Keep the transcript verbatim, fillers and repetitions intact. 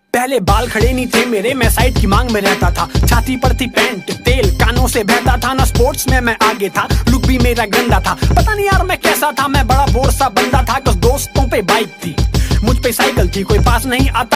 पहले बाल खड़े नहीं थे मेरे, मैं साइड की मांग में रहता था। छाती पर थी पैंट, तेल कानों से बहता था ना। स्पोर्ट्स में मैं आगे था, लुक भी मेरा गंदा था। पता नहीं यार मैं कैसा था, मैं बड़ा बोर सा बंदा था। कुछ दोस्तों पे बाइक थी, मुझ पे साइकिल थी, कोई पास नहीं आता